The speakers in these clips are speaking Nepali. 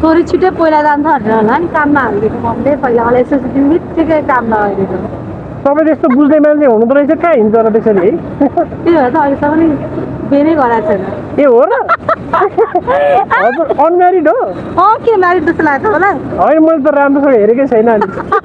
छोरी छिटै पहिला जान्छ भनेर होला नि काममा हालिदिएको मम्मीले पहिला मलाई यसो बित्तिकै काम लगाइदिएको तपाईँ त्यस्तो बुझ्ने मान्छे हुनुहुँदो रहेछ कहाँ हिँड्छ र त्यसरी है त्यही भएर त अहिलेसम्म नि बेनै गराएको छैन ए हो र हजुर अनम्यारिड हो के म्यारिड जस्तो लाग्छ मलाई होइन मैले त राम्रोसँग हेरेकै छैन अनि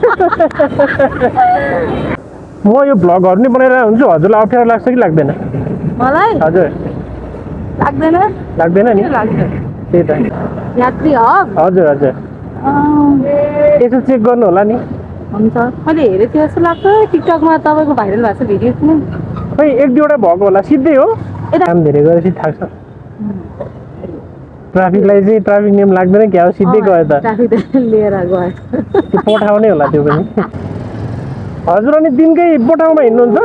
म यो भ्लगहरू नि बनाएर हुन्छु हजुरलाई अप्ठ्यारो लाग्छ कि लाग्दैन मलाई हजुर लाग्दैन नि लाग्दैन त्यही त यात्री हब हजुर हजुर यसो चेक गर्नु होला नि हुन्छ मैले हेरेको थिएँ जस्तो लाग्छ टिकटकमा तपाईँको भाइरल भएको छ भिडियो किन खै एक दुईवटा भएको होला सिधै हो काम धेरै गरेपछि थाहा छ ट्राफिकलाई चाहिँ ट्राफिक नियम लाग्दैन क्या हो सिधै गयो त ट्राफिक लिएर गयो त्यो पठाउने होला त्यो पनि हजुर अनि दिनकै पठाउमा हिँड्नुहुन्छ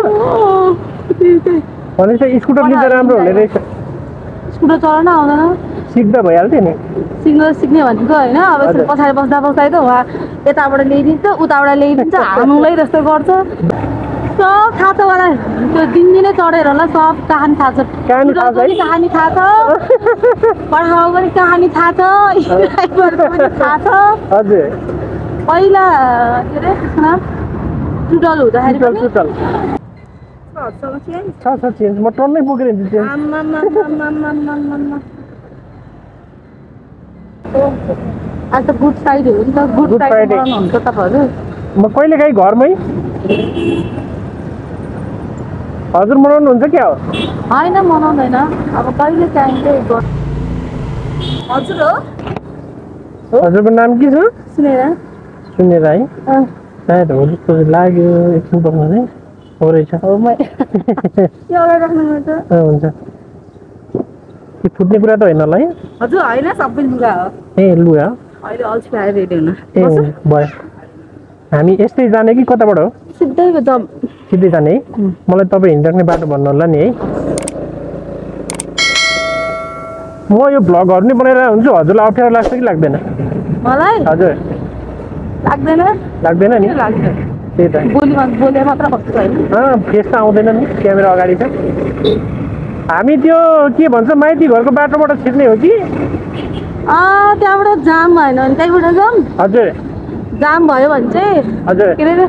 भनेपछि स्कुटर लिँदा राम्रो हुने रहेछ स्कुटर चलाउन आउँदैन सिक्दा भइहाल्थ्यो नि सिक्ने भनेको होइन अब पछाडि बस्दा बस्दा त उहाँ यताबाट ल्याइदिन्छ उताबाट ल्याइदिन्छ हाल्नुलाई जस्तो गर्छ सब थाहा छ मलाई त्यो दिनदिनै चढेर होला सब कहानी थाहा छ कहानी थाहा छ पढाउ पनि कहानी थाहा छ थाहा छ हजुर पहिला के अरे त्यसको नाम टुटल हुँदाखेरि छ चेन्ज म टन्नै बोकेर हिँड्छु आज त गुड फ्राइडे हो नि त गुड फ्राइडे हुन्छ तपाईँहरू म कहिलेकाहीँ घरमै हजुर मनाउनुहुन्छ क्या हो होइन मनाउँदैन अब कहिले चाहिन्छ हजुर हो हजुरको नाम के छ सुनेर है सायद हो जस्तो लाग्यो एकछिन बस्नु है हो रहेछ हुन्छ त्यो फुट्ने कुरा त होइन होला है हजुर होइन सबै लुगा हो ए लुगा अहिले अल्छी आएर रेडी हुन ए भयो हामी यस्तै जाने कि कताबाट हो सिधै जाने है मलाई तपाईँ हिँड्ने बाटो भन्नु होला नि है म यो भ्लगहरू नि बनाएर हुन्छु हजुरलाई अप्ठ्यारो लाग्छ कि लाग्दैन मलाई हजुर लाग्दैन नि त्यही त बोले मात्र कस्तो होइन फेस त आउँदैन नि क्यामेरा अगाडि छ हामी त्यो के भन्छ माइती घरको बाटोबाट छिर्ने हो कि त्यहाँबाट जाम भएन भने त्यहीँबाट जाम हजुर जाम भयो भने चाहिँ हजुर के अरे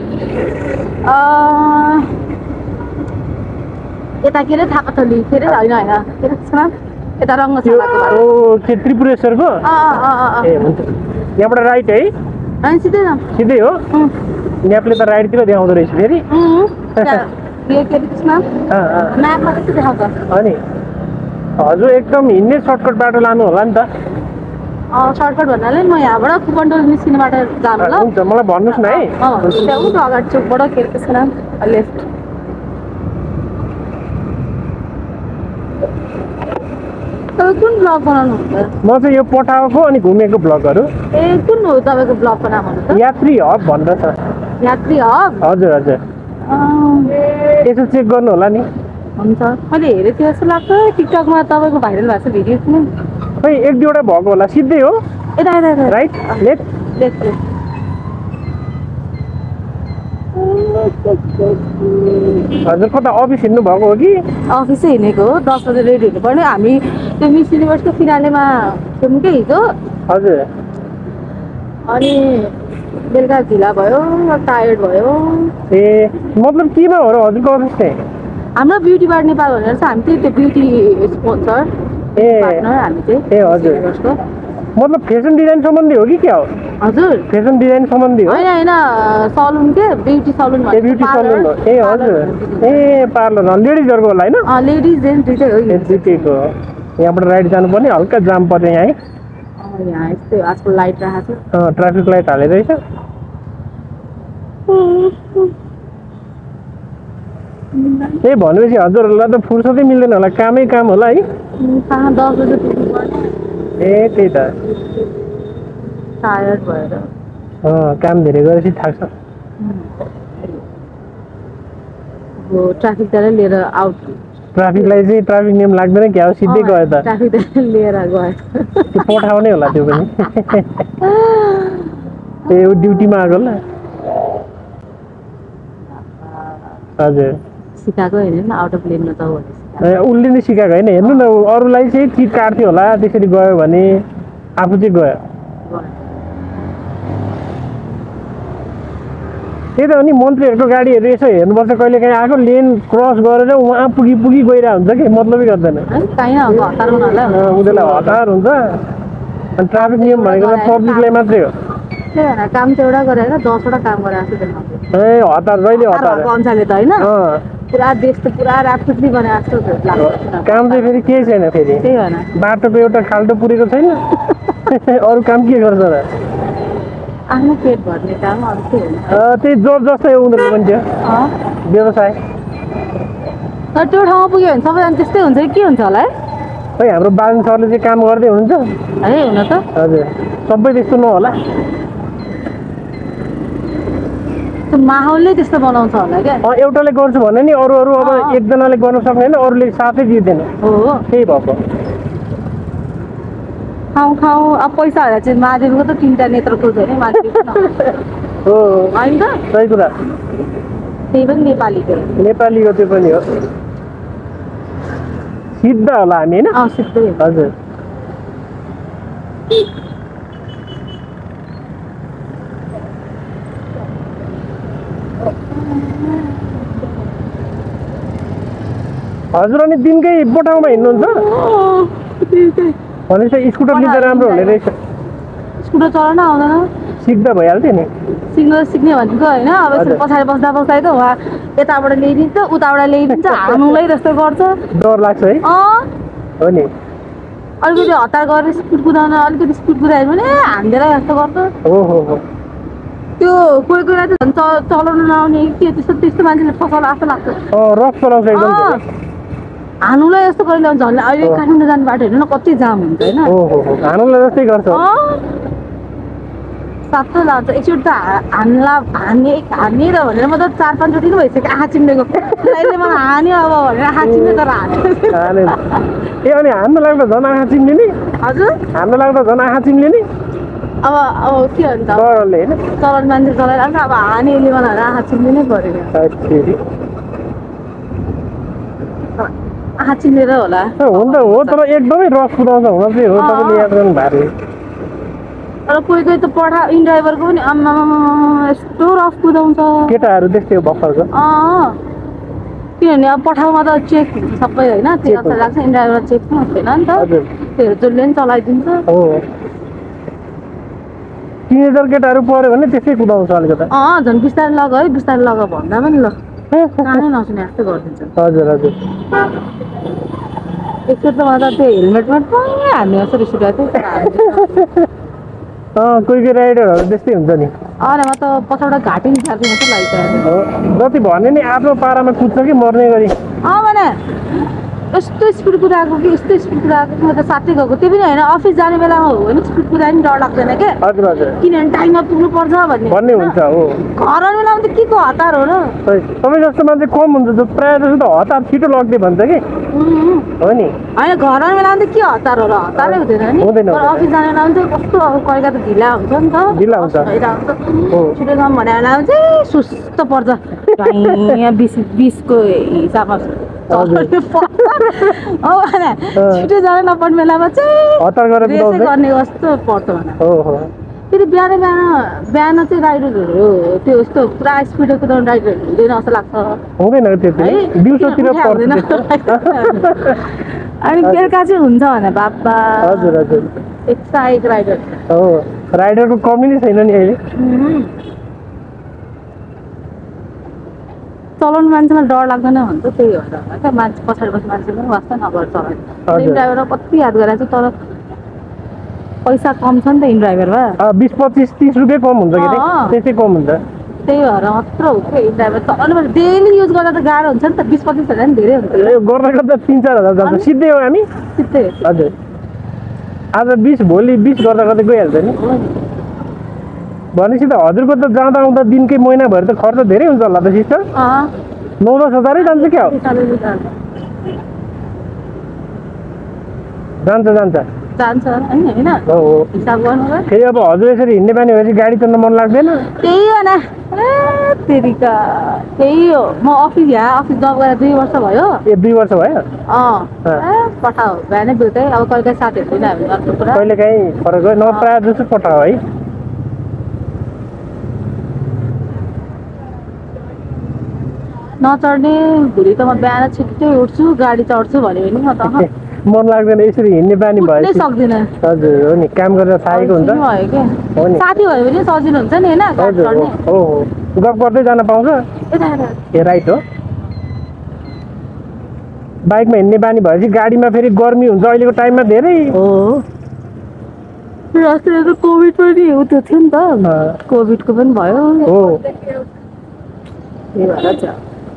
यता के अरे थापाथली के अरे होइन यता रङ्गशालाको के त्रिपुरेश्वरको ए हुन्छ यहाँबाट राइट है सिधै जाम सिधै हो म्यापले त राइटतिर देखाउँदो रहेछ फेरि अनि हजुर एकदम हिँड्ने सर्टकट बाटो लानु होला नि त सर्टकट भन्नाले म यहाँबाट कुपन्डोल निस्किने बाटो जानु ल हुन्छ मलाई भन्नुहोस् न है अगाडि चोकबाट के त्यसको नाम लेफ्ट तपाईँ कुन ब्लग बनाउनुहुन्छ म चाहिँ यो पठाएको अनि घुमेको ब्लगहरू ए कुन हो तपाईँको ब्लगको नाम भन्नु त यात्री हब भनेर छ यात्री हब हजुर हजुर यसो चेक गर्नु होला नि हुन्छ मैले हेरेको थिएँ जस्तो लाग्छ टिकटकमा तपाईँको भाइरल भएको छ भिडियो किन खै एक दुईवटा भएको होला सिधै हो यता राइट लेफ्ट हजुर कता अफिस हिँड्नु भएको हो कि अफिसै हिँडेको हो 10 बजे रेडी हुनु पर्ने हामी त्यो मिस युनिभर्सको फिनालेमा खेल्नुकै हिजो हजुर अनि बेलुका ढिला भयो टायर्ड भयो ए मतलब केमा हो र हजुरको अफिस चाहिँ हाम्रो ब्युटी बार नेपाल भनेर चाहिँ हामी चाहिँ त्यो ब्युटी स्पोन्सर ए हामी चाहिँ ए हजुर मतलब फेसन डिजाइन सम्बन्धी हो कि क्या हो हजुर फेसन डिजाइन सम्बन्धी हो होइन सलुन के ब्युटी सलुन ए ब्युटी सलुन हो ए हजुर ए पार्लर लेडिजहरूको होला होइन लेडिज जेन्ट्स दुइटै हो दुइटैको यहाँबाट राइट जानुपर्ने हल्का जाम पर्ने यहाँ है यहाँ यस्तै आजकल लाइट राखेको छ ट्राफिक लाइट हालेर रहेछ ए भनेपछि हजुरहरूलाई त फुर्सदै मिल्दैन होला कामै काम होला है 10 बजे पुग्नुपर्ने ए त्यही त टायर्ड भएर काम धेरै गरेपछि थाक्छ ट्राफिक दाइले लिएर आउट ट्राफिकलाई चाहिँ ट्राफिक नियम लाग्दैन क्या हो सिधै गयो त ट्राफिक दाइले लिएर गयो त्यो पठाउने होला त्यो पनि त्यो ड्युटीमा आएको होला हजुर सिकाएको होइन आउट अफ लेनमा त उसले नै सिकाएको होइन हेर्नु न अरूलाई चाहिँ चिट काट्थ्यो होला त्यसरी गयो भने आफू चाहिँ गयो त्यही त हो नि मन्त्रीहरूको गाडीहरू यसो हेर्नुपर्छ कहिले काहीँ आएको लेन क्रस गरेर उहाँ पुगी गइरहेको हुन्छ कि मतलबै गर्दैन उनीहरूलाई हतार हुन्छ अनि ट्राफिक नियम भनेको त पब्लिकलाई मात्रै हो त्यही भएर काम चाहिँ एउटा गरेर 10वटा काम गरेको छु ए हतार जहिले हतार अनुसारले त होइन पुरा देश त पुरा ऱ्यापिडली बनाएको जस्तो लाग्छ काम चाहिँ फेरि केही छैन फेरि त्यही भएर बाटोको एउटा खाल्टो पुरेको छैन अरू काम के गर्छ र आफ्नो पेट भर्ने काम अरू के हुन्छ त्यही जब जस्तै हो उनीहरूको पनि त्यो व्यवसाय तर त्यो ठाउँमा पुग्यो भने सबैजना त्यस्तै हुन्छ कि के हुन्छ होला है खै हाम्रो बालन सरले चाहिँ काम गर्दै हुनुहुन्छ है हुन त हजुर सबै त्यस्तो नहोला त्यो माहौलले त्यस्तो बनाउँछ होला क्या एउटाले गर्छु भने नि अरू अब एकजनाले गर्न सक्दैन अरूले साथै दिँदैन हो त्यही भएको खाउँ अब पैसा हालेर चाहिँ महादेवको त 3टा नेत्र खोज्छ नि महादेव हो होइन त सही कुरा त्यही पनि नेपालीको नेपालीको त्यो पनि हो सिद्ध होला हामी होइन सिद्धै हजुर हजुर अनि दिनकै बोटाउमा हिँड्नुहुन्छ भनेपछि स्कुटर लिँदा राम्रो हुने रहेछ स्कुटर चलाउन आउँदैन सिक्दा भइहाल्थ्यो नि सिक्ने भनेको होइन अब पछाडि बस्दा त उहाँ यताबाट ल्याइदिन्छ उताबाट ल्याइदिन्छ हाल्नुलाई जस्तो गर्छ डर लाग्छ है हो नि अलिकति हतार गरेर स्पिड कुदाउन अलिकति स्पिड कुदायो भने हान्देर जस्तो गर्छ हो त्यो कोही कोही त झन् चलाउन नआउने के त्यस्तो मान्छेले फसाउला जस्तो लाग्छ रफ चलाउँछ एकदम हानुलाई यस्तो गरेर ल्याउँछ झन् अहिले काठमाडौँ जाने बाटो हेर्नु न कति जाम हुन्छ होइन हानुलाई जस्तै गर्छ सातो लान्छ एकचोटि त हानेर भनेर म त 4-5 चोटि नै भइसक्यो आँखा चिम्लेको अहिले मलाई हान्यो अब भनेर आँखा चिम्ले तर हाने ए अनि हान्न लाग्दा झन् आँखा चिम्ले नि हजुर हान्न लाग्दा झन् आँखा चिम्ले नि अब के भन्छ डरले होइन चलाउने मान्छे चलाइरहेको अब हानेले मलाई आँखा चिम्ले नै पऱ्यो आँखा चिम्लेर होला हुन्छ हो तर एकदमै रफ कुदाउँछ हुन चाहिँ हो तपाईँले याद गर्नु भएको तर कोही त इनड्राइभरको पनि आम्मा यस्तो रफ कुदाउँछ केटाहरू त्यस्तै हो भर्खरको किनभने अब पठाउमा त चेक हुन्छ सबै होइन त्यो जस्तो लाग्छ इनड्राइभर चेक पनि हुँदैन नि त त्योहरू जसले पनि चलाइदिन्छ टिनेजर केटाहरू पऱ्यो भने त्यस्तै कुदाउँछ अलिकति झन् बिस्तारै लग है बिस्तारै लग भन्दा पनि ल कानै नसुने जस्तो गरिदिन्छ हजुर एकचोटि त म त त्यो हेलमेटमा हामी जस्तो रिस उठाएको थिएँ कोही राइडरहरू त्यस्तै हुन्छ नि अरे म त पछाडबाट घाँटी निकाल्छु मात्रै लागिसकेको जति भने नि आफ्नो पारामा कुद्छ कि मर्ने गरी भने यस्तो स्पिड कुदाएको कि यस्तो स्पिड कुदाएको कि म त साथै गएको त्यो पनि होइन अफिस जाने बेलामा हो भने स्पिड कुदाए पनि डर लाग्दैन क्या हजुर किनभने टाइममा पुग्नुपर्छ भन्ने हुन्छ हो घर आउने बेलामा त के को हतार हो र तपाईँ जस्तो मान्छे कम हुन्छ जो प्रायः जस्तो त हतार छिटो लग्दै भन्छ कि हो नि होइन घर आउने बेलामा त के हतार हो र हतारै हुँदैन नि अफिस जाने बेलामा चाहिँ कस्तो अब कहिले त ढिला हुन्छ नि त ढिला हुन्छ छिटो जाउँ भने बेलामा चाहिँ सुस्त पर्छ 20को हिसाबमा छिटो जान नपर्ने बेलामा चाहिँ हतार गर्ने कस्तो पर्छ भने फेरि बिहान चाहिँ राइडरहरू त्यो यस्तो पुरा स्पिडमा कुदाउने राइडरहरू हुँदैन जस्तो लाग्छ हुँदैन अनि बेलुका चाहिँ हुन्छ भने बाबा हजुर एक्साइट राइडर राइडरको कमी नै छैन नि अहिले चलाउने मान्छेलाई डर लाग्दैन भन्छ त्यही हो क्या मान्छे पछाडि बस्ने मान्छे पनि वास्तव नगर चलाउने ड्राइभर कति याद गरेको छु तर पैसा कम छ नि त इनड्राइभरमा 20-25-30 रुपियाँ कम हुन्छ कि त्यसै कम हुन्छ त्यही भएर मात्र हो कि इनड्राइभर चलाउनु पर्छ डेली युज गर्दा त गाह्रो हुन्छ नि त 20-25 हजार नि धेरै हुन्छ गर्दा गर्दा 3-4 हजार जान्छ सिधै हो हामी सिधै हजुर आज 20 भोलि 20 गर्दा गर्दै गइहाल्छ नि भनेपछि त हजुरको त जाँदा आउँदा दिनकै महिनाभरि त खर्च धेरै हुन्छ होला त सिस्टर 9-10 हजारै जान्छ क्या हो जान्छ जान्छ होइन हो हो हिसाब गर्नु फेरि अब हजुर यसरी हिँड्ने बानी भएपछि गाडी चढ्न मन लाग्दैन त्यही हो न तेरिका त्यही हो म अफिस जब गरेर 2 वर्ष भयो ए 2 वर्ष भयो पठाओ बिहानै बेलुकै अब कहिले साथीहरू पनि हामी गर्नु कुरा कहिले काहीँ फरक हो न प्रायः जस्तो पठाओ है नचढ्ने भोलि त म बिहान छिट्टै उठ्छु गाडी चढ्छु भन्यो भने म त मन लाग्दैन यसरी हिँड्ने बानी भयो सक्दिनँ हजुर हो नि काम गरेर थाकेको हुन्छ भयो क्या हो नि साथी भयो भने सजिलो हुन्छ नि होइन गाडी चढ्ने हो हो गफ गर्दै जान पाउँछ ए राइट हो बाइकमा हिँड्ने बानी भएपछि गाडीमा फेरि गर्मी हुन्छ अहिलेको टाइममा धेरै हो रास्तामा त कोभिड पनि उयो थियो नि त कोभिडको पनि भयो हो त्यही भएर चाहिँ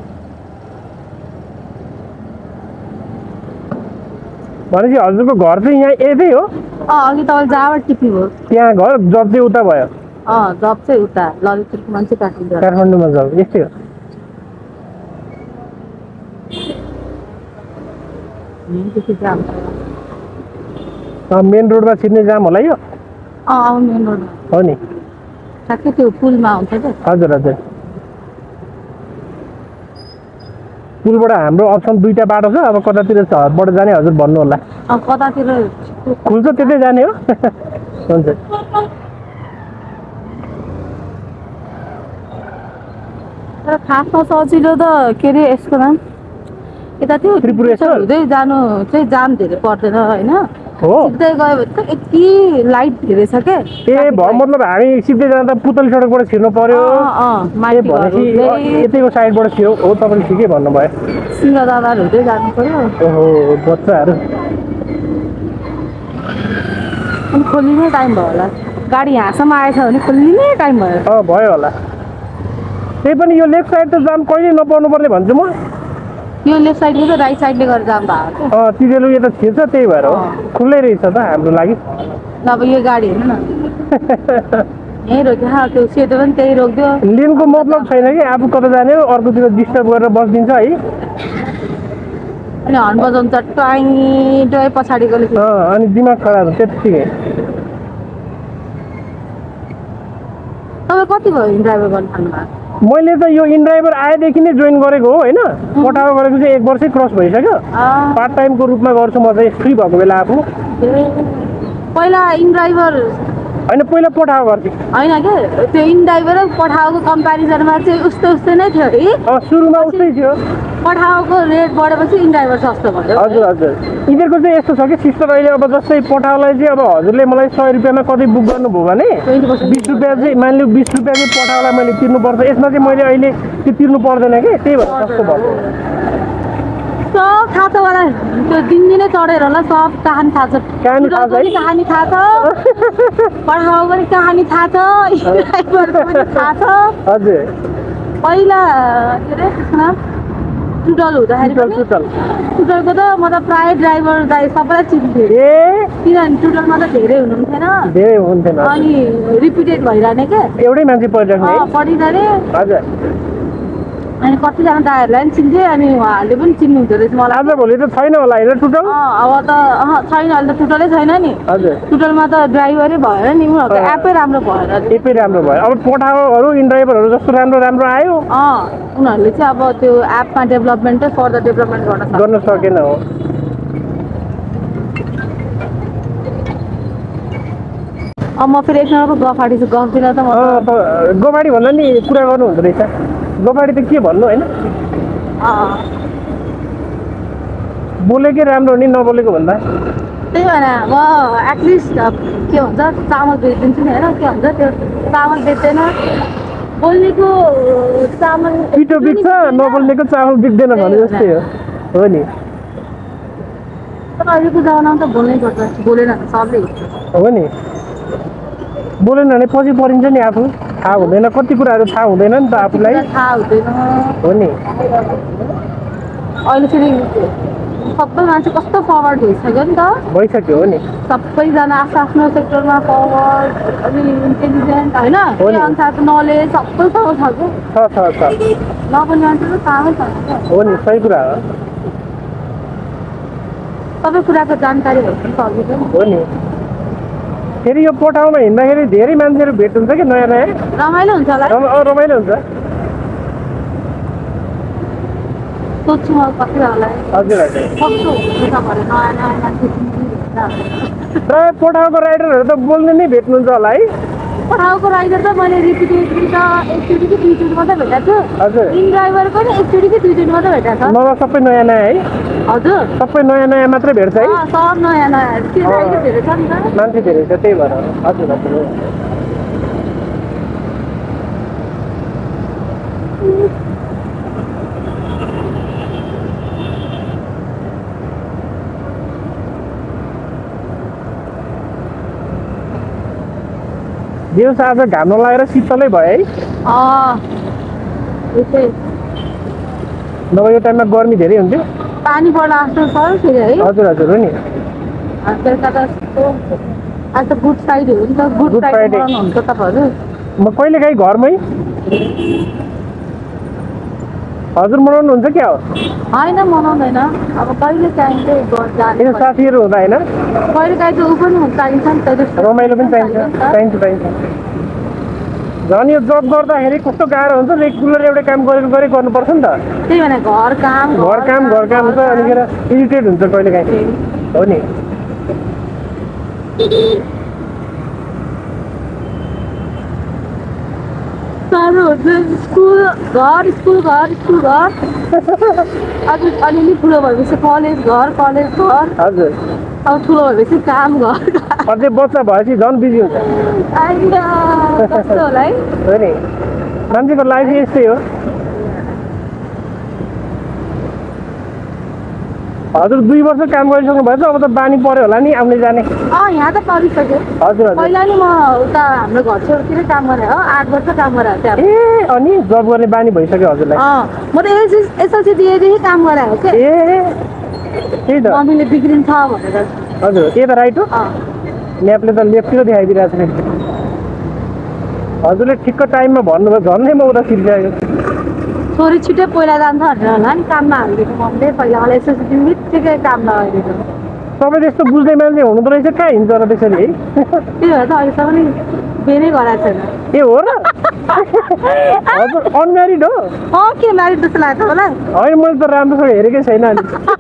भनेपछि हजुरको घर चाहिँ यहाँ यतै हो अघि तपाईँले जहाँबाट टिप्नुभयो त्यहाँ घर जब चाहिँ उता भयो जब चाहिँ उता ललितपुरको मान्छे काठमाडौँमा जब यस्तै हो मेन रोडमा छिर्ने जाम होला यो मेन रोड हो नि ठ्याक्कै त्यो पुलमा हुन्छ क्या हजुर हजुर पुलबाट हाम्रो अप्सन 2टा बाटो छ अब कतातिर हदबाट जाने हजुर भन्नु होला कतातिर खुल्छ त्यतै जाने हो हुन्छ तर खासमा सजिलो त के अरे यसको नाम यता त्यो त्रिपुरेश्वर हुँदै जानु चाहिँ जाम धेरै पर्दैन होइन हो सिधै गयो भने त यति लाइट धेरै छ क्या ए मतलब हामी सिधै जाँदा पुतली सडकबाट छिर्नु पर्यो यतैको साइडबाट छिर्यो हो तपाईँले ठिकै भन्नुभयो सिंहदरबार हुँदै जानु पर्यो ओहो बच्चाहरू अनि खोलिने टाइम भयो होला गाडी यहाँसम्म आएछ भने खोलिने टाइम भयो भयो होला त्यही पनि यो लेफ्ट साइड त जाम कहिले नपर्नु पर्ने भन्छु म यो लेफ्ट साइडले त राइट साइडले गरेर जाम भएको तिनीहरू यता छिर्छ त्यही भएर हो खुल्लै रहेछ त हाम्रो लागि अब यो गाडी हेर्नु न यहीँ रोक्यो त्यो सेतो पनि त्यही रोकिदियो लिनको मतलब छैन कि आफू कता जाने हो अर्कोतिर डिस्टर्ब गरेर बसिदिन्छ है अनि हर्न बजाउनु टोय पछाडिको अनि दिमाग खराब हुन्छ त्यतिकै तपाईँ कति भयो ड्राइभर गर्नु थाल्नुभएको मैले त यो इनड्राइभर आएदेखि नै जोइन गरेको हो होइन पठाएको गरेको चाहिँ 1 वर्षै क्रस भइसक्यो पार्ट टाइमको रूपमा गर्छु म चाहिँ फ्री भएको बेला आफू पहिला इनड्राइभर होइन पहिला पठाएको गर्थेँ होइन क्या त्यो इनड्राइभर र पठाएको कम्पेरिजनमा चाहिँ उस्तै नै थियो है सुरुमा उस्तै थियो पठाएको रेट बढेपछि इनड्राइभर सस्तो भयो हजुर हजुर यिनीहरूको चाहिँ यस्तो छ कि सिस्टर अहिले अब जस्तै पठाउलाई चाहिँ अब हजुरले मलाई 100 रुपियाँमा कति बुक गर्नुभयो भने 20 रुपियाँ चाहिँ मानिलिउँ 20 रुपियाँ चाहिँ पठाउलाई मैले तिर्नुपर्छ यसमा चाहिँ मैले अहिले त्यो तिर्नु पर्दैन कि त्यही भएर सस्तो भएको सब थाहा छ मलाई त्यो दिनदिनै चढेर होला सब कहानी थाहा छ कहानी थाहा छ पढाएको पनि कहानी थाहा छ थाहा छ हजुर पहिला के अरे त्यसको नाम टुटल हुँदाखेरि टुटलको त म त प्रायः ड्राइभर दाइ सबैलाई चिन्थेँ किनभने टुटलमा त धेरै हुनुहुन्थेन अनि रिपिटेड भइरहने क्या एउटै मान्छे पढिरहने हजुर अनि कतिजना दाइहरूलाई पनि चिन्थेँ अनि उहाँहरूले पनि चिन्नुहुँदो रहेछ मलाई आजभोलि त छैन होला होइन टुटल अब त छैन अहिले त टुटलै छैन नि टुटलमा त ड्राइभरै भएर नि उनीहरूको एपै राम्रो भएर एपै राम्रो भयो अब पठाएकोहरू इनड्राइभरहरू जस्तो राम्रो राम्रो आयो उनीहरूले चाहिँ अब त्यो एपमा डेभलपमेन्टै फर्दर डेभलपमेन्ट गर्न सकेन हो म फेरि एक नम्बरको गफाडी चाहिँ गफ्दिनँ त म गफाडी भन्दा नि कुरा गर्नु हुँदो रहेछ गफाडी त के भन्नु होइन बोलेकै राम्रो हो नि नबोलेको भन्दा त्यही भएर म एटलिस्ट के भन्छ चामल बेचिदिन्छु नि होइन के भन्छ त्यो चामल बेच्दैन बोल्नेको चामल पिठो बिक्छ नबोल्नेको चामल बिक्दैन भने जस्तै हो नि तर अहिलेको जमानामा त बोल्नै पर्छ बोलेन भने सबले हो नि बोलेन भने पछि परिन्छ नि आफू थाहा हुँदैन कति कुराहरू थाहा हुँदैन नि त आफूलाई थाहा हुँदैन हो नि अहिले फेरि सबै मान्छे कस्तो फरवर्ड भइसक्यो नि त भइसक्यो हो नि सबैजना आफ्नो सेक्टरमा फरवर्ड अनि इन्टेलिजेन्ट होइन त्यही अनुसारको नलेज सबैसँग छ छ नबोल्ने मान्छे त थाहै छैन हो नि सही कुरा हो सबै कुराको जानकारी भएको सजिलो नि हो नि फेरि यो पठाउमा हिँड्दाखेरि धेरै मान्छेहरू भेट हुन्छ कि नयाँ नयाँ रमाइलो हुन्छ होला रमाइलो हुन्छ सोध्छु म कति होला हजुर हजुर कस्तो हुन्छ भने नयाँ नयाँ मान्छे प्रायः पठाउको राइडरहरू त बोल्ने नै भेट्नुहुन्छ होला है पठाउको राइडर त मैले रिपिटेडली त एकचोटि कि दुईचोटि मात्रै भेटेको छु हजुर इन ड्राइभर पनि एकचोटि कि दुईचोटि मात्रै भेटेको छ नभए सबै नयाँ नयाँ है हजुर सबै नयाँ नयाँ मात्रै भेट्छ है सब नयाँ नयाँ त्यो राइडर धेरै छ नि त मान्छे धेरै छ त्यही भएर हजुर हजुर दिउँसो आज घाम नलागेर शीतलै भयो है नभए यो टाइममा गर्मी धेरै हुन्थ्यो पानी पर्दा जस्तो छ फेरि है हजुर हजुर हो नि बेलुका त यस्तो आज त गुड फ्राइडे हो नि त गुड Good फ्राइडे Friday। मनाउनुहुन्छ तपाईँहरू म कहिलेकाहीँ घरमै हजुर मनाउनुहुन्छ क्या हो होइन मनाउँदैन अब कहिले चाहिन्छ जाने यसो साथीहरू हुँदा होइन कहिले काहीँ त ऊ पनि चाहिन्छ नि त रमाइलो पनि चाहिन्छ चाहिन्छ चाहिन्छ झन् यो जब गर्दाखेरि कस्तो गाह्रो हुन्छ रेगुलर एउटै काम गरे गर्नुपर्छ नि त त्यही भने घर काम घर काम हुन्छ अनिखेर इरिटेट हुन्छ कहिलेकाहीँ हो नि साह्रो हुन्छ स्कुल घर अझ अलिअलि ठुलो भएपछि कलेज घर हजुर अब ठुलो भएपछि काम घर अझै बच्चा भएपछि झन् बिजी हुन्छ आइया कस्तो होला है हो नि मान्छेको लाइफ यस्तै हो हजुर 2 वर्ष काम गरिसक्नु भएछ अब त बानी पर्यो होला नि आउने जाने यहाँ त परिसक्यो हजुर हजुर पहिला नि म उता हाम्रो घर छेउतिर काम गरेँ हो 8 वर्ष काम गरेँ त्यहाँ ए अनि जब गर्ने बानी भइसक्यो हजुरलाई म त एसएलसी दिएदेखि काम गरेँ हो क्या ए त्यही त मम्मीले बिग्रिन्छ भनेर हजुर त्यही त राइट हो म्यापले त लेफ्टतिर देखाइदिइरहेको छ हजुरले ठिक्क टाइममा भन्नुभयो झन् म उता सिर्सिआयो छोरी छिटै पहिला जान्छ भनेर होला नि काममा हालिदिएको मम्मीले पहिला मलाई एसएलसी बित्तिकै काम लगाइदिएको तपाईँले यस्तो बुझ्ने मान्छे हुनुहुँदो रहेछ कहाँ हिँड्छ र त्यसरी है त्यही भएर त अहिलेसम्म नि बेरै गराएको छैन ए हो र हजुर अनम्यारिड हो के म्यारिड जस्तो लाग्छ मलाई होइन मैले त राम्रोसँग हेरेकै छैन अनि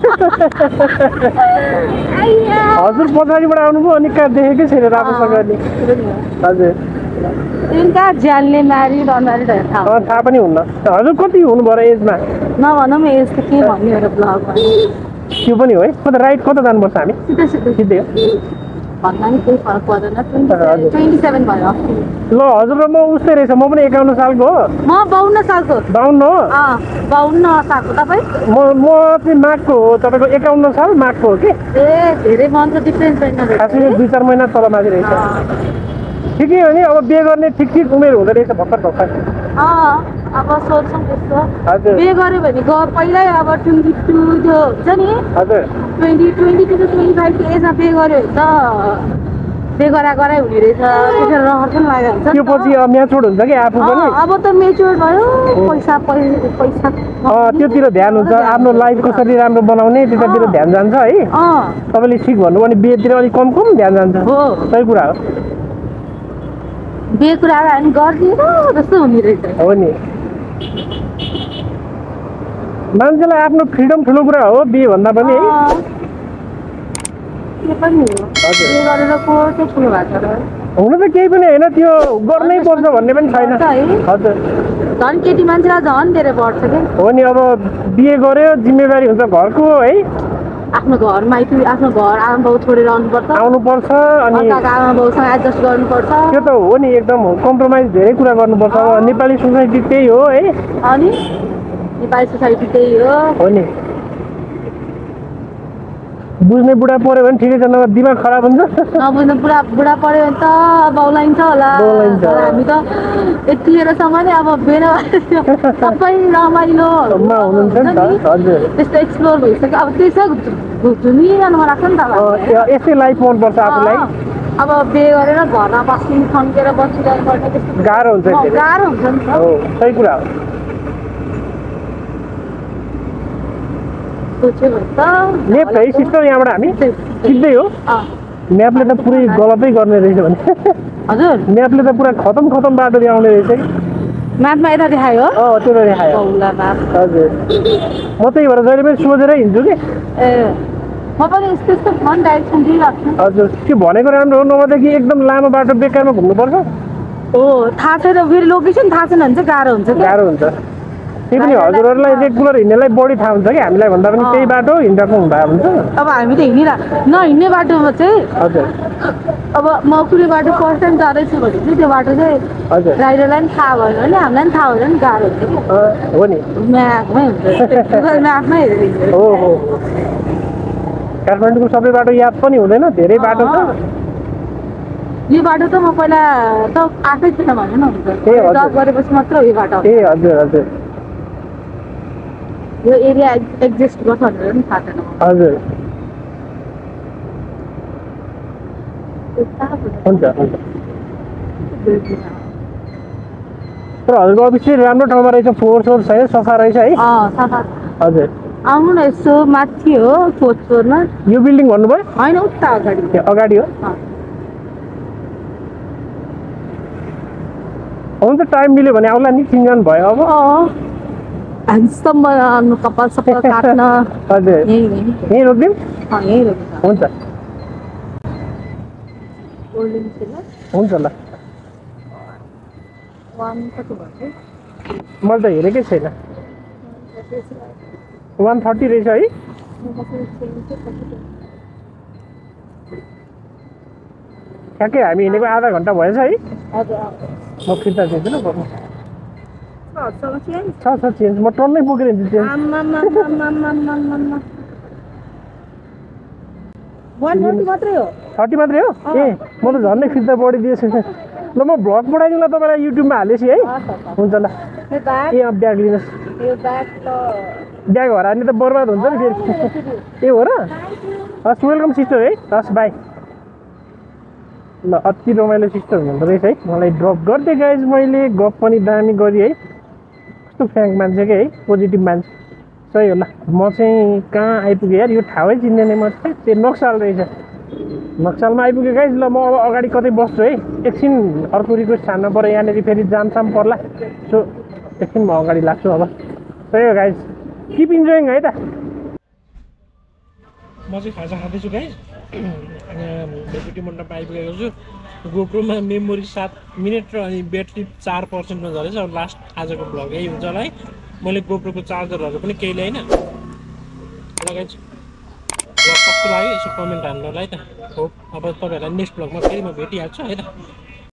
हजुर पछाडिबाट आउनुभयो अनि कहाँ देखेकै छैन राम्रोसँग अनि हजुर कहाँ ज्यानले म्यारिड अनम्यारिडहरू थाहा पनि हुन्न हजुर कति हुनुभयो र एजमा नभनौँ यस त के भन्ने एउटा ब्लगमा त्यो पनि हो है कता राइट कता जानुपर्छ हामी सिधै सिधै सिधै हो भन्दा नि केही फरक पर्दैन 27 भयो ल हजुर र म उस्तै रहेछ म पनि 51 सालको हो म 52 सालको 52 हो 52 सालको तपाईँ म चाहिँ माघको हो तपाईँको 51 साल माघको हो कि ए धेरै मन त डिफ्रेन्स छैन खासै 2-4 महिना तल माथि रहेछ ठिकै हो नि अब बिहे गर्ने ठिक उमेर हुँदो रहेछ भर्खर अब सोध्छौँ त्यस्तो हजुर बिहे गऱ्यो भने पहिल्यै अब 22 त्यो हुन्छ नि हजुर 22 to 25 को एजमा बिहे गऱ्यो भने त बिहे गराइ हुने रहेछ त्यसरी रहर पनि लागेको हुन्छ त्यो पछि म्याचुर हुन्छ कि आफू पनि अब त मेच्योर भयो पैसा त्योतिर ध्यान हुन्छ आफ्नो लाइफ कसरी राम्रो बनाउने त्यतातिर ध्यान जान्छ है तपाईँले ठिक भन्नु भने बिहेतिर अलिक कम ध्यान जान्छ हो सही कुरा हो बिहे कुराहरू हामी गरिदिएर जस्तो हुने रहेछ हो नि मान्छेलाई आफ्नो फ्रिडम ठुलो कुरा हो बिहे भन्दा पनि है के पनि हो बिहे गरेर को चाहिँ ठुलो भएको छ हुनु त केही पनि होइन त्यो गर्नै पर्छ भन्ने पनि छैन हजुर झन् केटी मान्छेलाई झन् धेरै बढ्छ क्या हो नि अब बिहे गर्यो जिम्मेवारी हुन्छ घरको है आफ्नो घर माइती आफ्नो घर आमा बाउ छोडेर आउनुपर्छ अनि आमा बाउसँग एडजस्ट गर्नुपर्छ त्यो त हो नि एकदम कम्प्रोमाइज धेरै कुरा गर्नुपर्छ नेपाली सोसाइटी त्यही हो है अनि नेपाली सोसाइटी त्यही हो नि बुझ्ने बुढा पर्यो भने ठिकै छ नभए दिमाग खराब हुन्छ नबुझ्ने बुढा पर्यो भने त बाउलाइन्छ होला हामी त यतिखेरसम्म नि अब बेर सबै रमाइलो त्यस्तो एक्सप्लोर भइसक्यो अब त्यसै झुमिरहनु मन लाग्छ नि त यस्तै लाइफ मनपर्छ आफूलाई अब बिहे गरेर घरमा बस्नु थन्केर बसिरहनु पर्ने त्यस्तो गाह्रो हुन्छ नि त सही कुरा हो लेफ्ट है सिस्टर यहाँबाट हामी सिधै हो म्यापले त पुरै गलतै गर्ने रहेछ भने हजुर म्यापले त पुरा खतम बाटो देखाउने रहेछ कि म्यापमा यता देखायो त्यो देखायो बौला म्याप हजुर म त्यही भएर जहिले पनि सोझेरै हिँड्छु कि ए म पनि यस्तो मन डाइरेक्सन दिइराख्छु हजुर त्यो भनेको राम्रो हो नभएदेखि एकदम लामो बाटो बेकारमा घुम्नुपर्छ हो थाहा छैन फेरि लोकेसन थाहा छैन भने चाहिँ गाह्रो हुन्छ क्या गाह्रो हुन्छ त्यही पनि हजुरहरूलाई रेगुलर हिँड्नेलाई बढी थाहा हुन्छ कि हामीलाई भन्दा पनि त्यही बाटो हिँडेको हुँदा हुन्छ अब हामी त नहिँड्ने बाटोमा चाहिँ हजुर अब म कुनै बाटो फर्स्ट टाइम जाँदैछु भने चाहिँ त्यो बाटो चाहिँ हजुर राइडरलाई पनि थाहा भयो भने हामीलाई पनि थाहा भयो भने गाह्रो हुन्छ कि हो नि म्यापमै हुन्छ गुगल म्यापमै हेरेर हो काठमाडौँको सबै बाटो याद पनि हुँदैन धेरै बाटो छ यो बाटो त म पहिला त आफै थिएन भने न हुन्छ जब गरेपछि मात्र यो बाटो ए हजुर यो एरिया एक्जिस्ट गर्छ भनेर पनि थाहा छैन हजुर हुन्छ तर हजुरको अफिस चाहिँ राम्रो ठाउँमा रहेछ फोहोर सोहोर छैन सफा रहेछ है सफा हजुर आउनु न यसो माथि हो फोर्थ फ्लोरमा यो बिल्डिङ भन्नुभयो होइन उता अगाडि अगाडि हो हुन्छ टाइम मिल्यो भने आउला नि 3 जना भयो अब ह्यान्डसम बनाउनु कपाल सबै काट्न हजुर यहीँ रोकिदिउँ यहीँ रोक्छ हुन्छ हुन्छ ल मैले त हेरेकै छैन 130 रहेछ है ठ्याक्कै हामी हिँडेको आधा घन्टा भएछ है म फिर्ता दिन्छु ल गर्नु छ चेन्ज म टन्नै बोकेर हिँड्छु चेन्ज 130 मात्रै हो 30 मात्रै हो ए म त झन्डै फिर्ता बढी दिएछु ल म भ्लग बनाइदिउँला तपाईँलाई युट्युबमा हालेपछि है हुन्छ ल ए ब्याग लिनुहोस् ब्याग हरायो भने त बर्बाद हुन्छ नि फेरि ए हो र हस् वेलकम सिस्टर है हस् बाई ल अति रमाइलो सिस्टर हुनुहुँदो रहेछ है मलाई ड्रप गरिदिएँ गाइज मैले गफ पनि दामी गरेँ है कस्तो फ्याङ्क मान्छे क्या है पोजिटिभ मान्छे सही हो ल म चाहिँ कहाँ आइपुगेँ यार यो ठाउँै चिन्दैन म चाहिँ त्यो नक्साल रहेछ नक्सालमा आइपुगेँ गाइज ल म अब अगाडि कतै बस्छु है एकछिन अर्को रिक्वेस्ट छान्न पऱ्यो यहाँनिर फेरि जामसाम पर्ला सो एकछिन म अगाडि लाग्छु अब सही हो गाइज किप इन्जोइङ है त म चाहिँ खाजा खाँदैछु गाइज डेपुटी मण्डपमा आइपुगेको छु गोप्रोमा मेमोरी 7 मिनट र अनि ब्याट्री 4%मा झरेछ अब लास्ट आजको भ्लग यही हुन्छ होला है मैले गोप्रोको चार्जरहरू पनि केही ल्याइनँ लगाइन्छ भ्लग कस्तो लाग्यो यसो कमेन्ट हाल्नु होला है त हो अब तपाईँहरूलाई नेक्स्ट भ्लगमा फेरि म भेटिहाल्छु है त